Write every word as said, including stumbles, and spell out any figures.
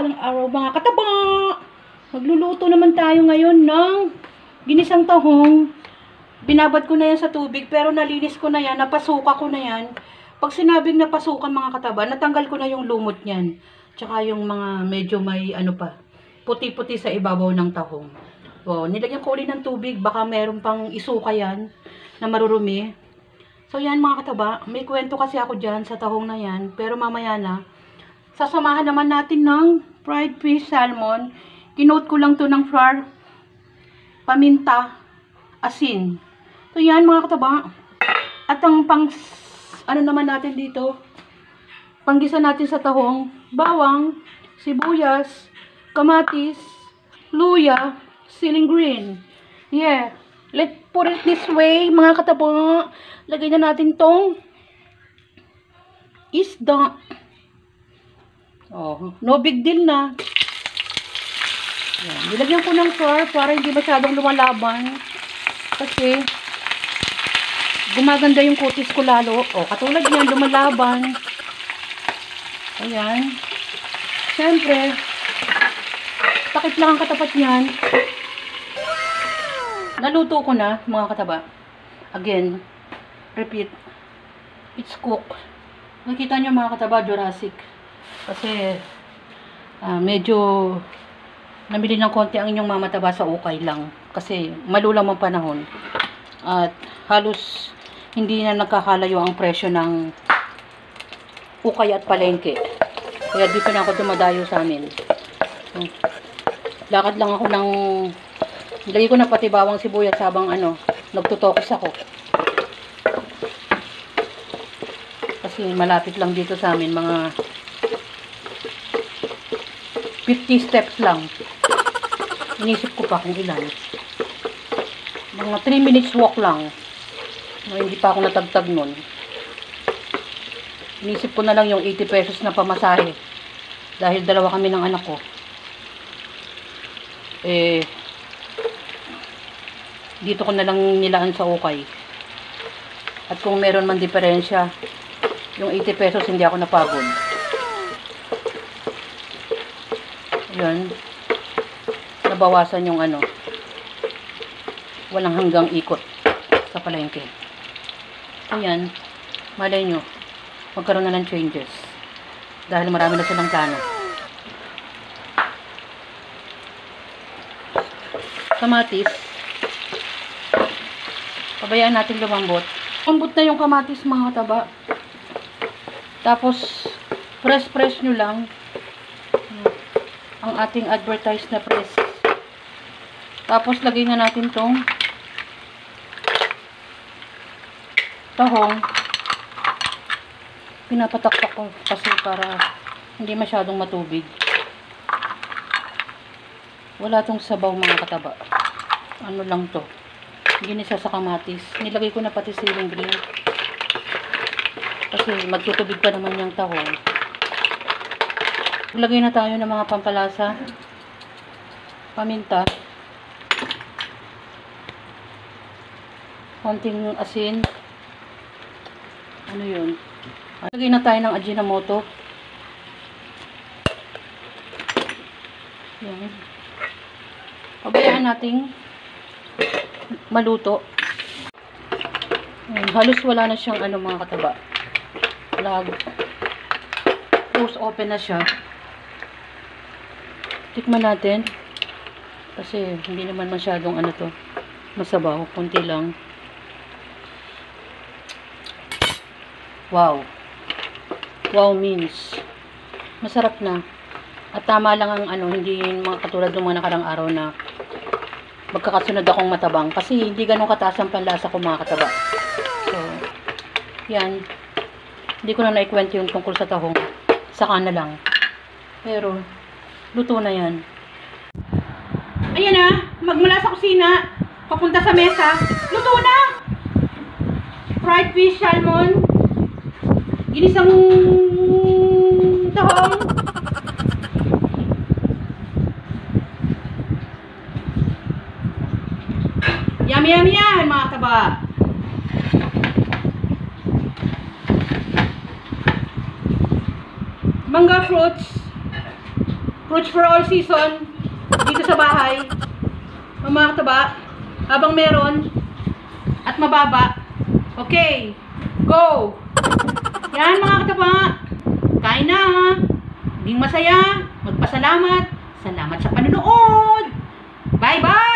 mapagpalang araw mga kataba. Magluluto naman tayo ngayon ng ginisang tahong. Binabad ko na yan sa tubig pero nalinis ko na yan, napasuka ko na yan. Pag sinabing napasukan mga kataba, natanggal ko na yung lumot niyan. Tsaka yung mga medyo may ano pa, puti-puti sa ibabaw ng tahong. O, nilagyan ko ulit ng tubig, baka meron pang isuka yan na marurumi. So yan mga kataba, may kwento kasi ako dyan sa tahong na yan, pero mamaya na. Sasamahan naman natin ng fried fish salmon. Kinote ko lang to ng flour, paminta, asin. So yan mga kataba. At ang pang, ano naman natin dito, panggisa natin sa tahong, bawang, sibuyas, kamatis, luya, ceiling green. Yeah. Let's put it this way mga kataba. Lagay na natin tong isda. Oh, no big deal na. Yan. Nilagyan ko ng flour para hindi masyadong lumalaban. Kasi gumaganda yung kutis ko lalo. Oh, katulad yan, lumalaban. Ayan. Siyempre, takip lang ang katapat niyan. Naluto ko na, mga kataba. Again, repeat. It's cooked. Nakita nyo mga kataba, Jurassic. Kasi, uh, medyo namili ng konti ang inyong mamataba sa ukay lang. Kasi, malulang ang panahon. At halos hindi na nagkakalayo ang presyo ng ukay at palengke. Kaya dito na ako dumadayo sa amin. Lakad lang ako ng lagi ko na pati bawang sibuyas habang ano, nagtutokos ako. Kasi malapit lang dito sa amin, mga fifty steps lang. Inisip ko pa kung ilan. Mga three minutes walk lang. No, hindi pa ako natagtag nun. Inisip ko na lang yung eighty pesos na pamasahe. Dahil dalawa kami ng anak ko. Eh, dito ko na lang nilaan sa ukay. At kung meron man diferensya, yung eighty pesos hindi ako napagod. Yun. Nabawasan yung ano, walang hanggang ikot sa palengke. Ayan, malay nyo, magkaroon na ng changes. Dahil marami na silang plano. Kamatis. Pabayaan natin lumambot. Lumambot na yung kamatis mga kataba. Tapos, press-press nyo lang ang ating advertised na press. Tapos, lagay na natin tong tahong. Pinapatakpak ko kasi para hindi masyadong matubig. Wala tong sabaw mga kataba. Ano lang to. Ginisa sa kamatis. Nilagay ko na pati ceiling green. Kasi magtutubig pa naman yung tahong. Lagay na tayo ng mga pampalasa. Paminta. Konting asin. Ano yun? Lagay na tayo ng Ajinomoto. Yan. Pabayaan nating maluto. Ayan, halos wala na siyang ano mga kataba. Lag. Close open na siya. Tikman natin. Kasi hindi naman masyadong ano to. Masabaw. Kunti lang. Wow. Wow means masarap na. At tama lang ang ano, hindi mga katulad ng mga nakarang araw na magkakasunod akong matabang. Kasi hindi ganun kataas ang panlasa ko mga kataba. So, yan. Hindi ko na naikwento yung tungkol sa tahong. Saka na lang. Pero, luto na yan. Ayan na. Magmula sa kusina. Papunta sa mesa. Luto na! Fried fish salmon. Ginisang tahong. Yummy, yummy yan, mga taba. Mangga fruits. Fruits for all season dito sa bahay. Ang mga kataba, habang meron at mababa. Okay, go! Yan mga kataba, kain na. Maging masaya, magpasalamat. Salamat sa panonood. Bye-bye!